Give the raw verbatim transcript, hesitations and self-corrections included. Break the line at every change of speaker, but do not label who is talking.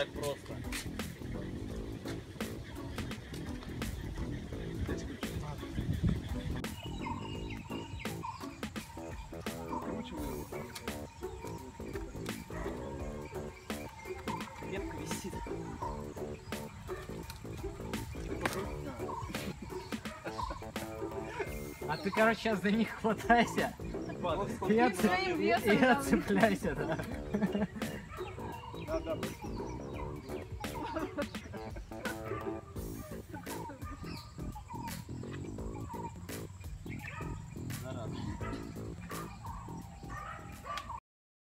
вырезать просто. Ветка висит.
А ты, короче, сейчас за них хватайся. И, отцеп... и, и отцепляйся, да.
Да, да.